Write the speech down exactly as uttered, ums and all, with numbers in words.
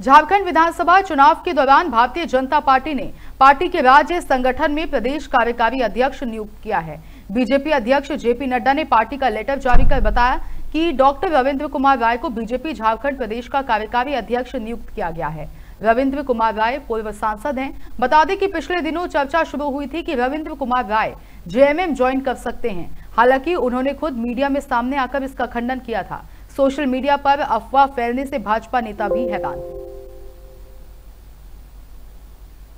झारखंड विधानसभा चुनाव के दौरान भारतीय जनता पार्टी ने पार्टी के राज्य संगठन में प्रदेश कार्यकारी अध्यक्ष नियुक्त किया है। बीजेपी अध्यक्ष जेपी नड्डा ने पार्टी का लेटर जारी कर बताया कि डॉक्टर रविंद्र कुमार राय को बीजेपी झारखंड प्रदेश का कार्यकारी अध्यक्ष नियुक्त किया गया है। रविंद्र कुमार राय पूर्व सांसद हैं। बता दें कि पिछले दिनों चर्चा शुरू हुई थी कि रविंद्र कुमार राय जेएमएम ज्वाइन कर सकते हैं। हालांकि उन्होंने खुद मीडिया में सामने आकर इसका खंडन किया था। सोशल मीडिया पर अफवाह फैलने से भाजपा नेता भी हैरान।